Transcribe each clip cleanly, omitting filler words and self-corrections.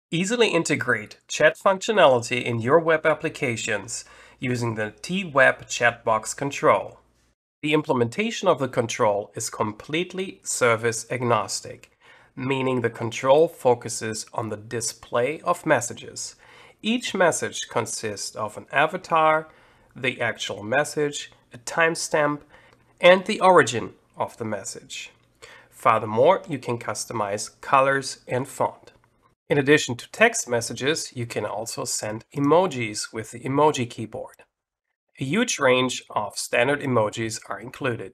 Easily integrate chat functionality in your web applications using the TWebChatBox Control. The implementation of the control is completely service agnostic, meaning the control focuses on the display of messages. Each message consists of an avatar, the actual message, a timestamp, and the origin of the message. Furthermore, you can customize colors and font. In addition to text messages, you can also send emojis with the emoji keyboard. A huge range of standard emojis are included.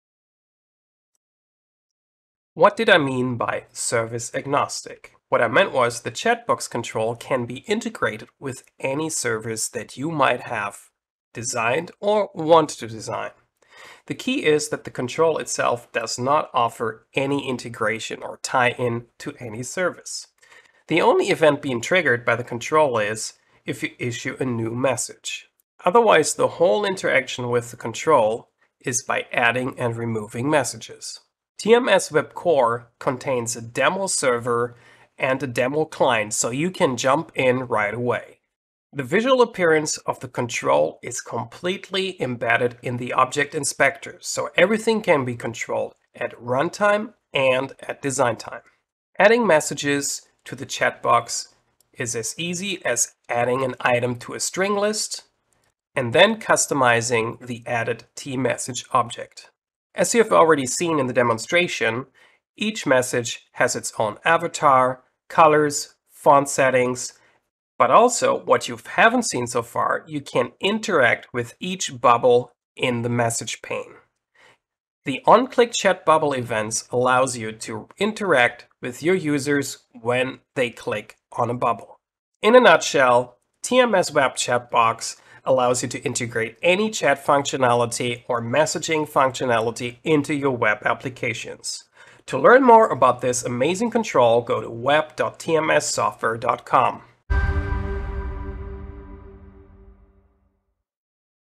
What did I mean by service agnostic? What I meant was the chatbox control can be integrated with any service that you might have designed or want to design. The key is that the control itself does not offer any integration or tie-in to any service. The only event being triggered by the control is if you issue a new message. Otherwise, the whole interaction with the control is by adding and removing messages. TMS WEB Core contains a demo server and a demo client, so you can jump in right away. The visual appearance of the control is completely embedded in the object inspector, so everything can be controlled at runtime and at design time. Adding messages to the chat box is as easy as adding an item to a string list and then customizing the added T-message object. As you have already seen in the demonstration, each message has its own avatar, colors, font settings, but also what you haven't seen so far, you can interact with each bubble in the message pane. The on-click chat bubble events allows you to interact with your users when they click on a bubble. In a nutshell, TMS Web Chatbox allows you to integrate any chat functionality or messaging functionality into your web applications. To learn more about this amazing control, go to web.tmssoftware.com.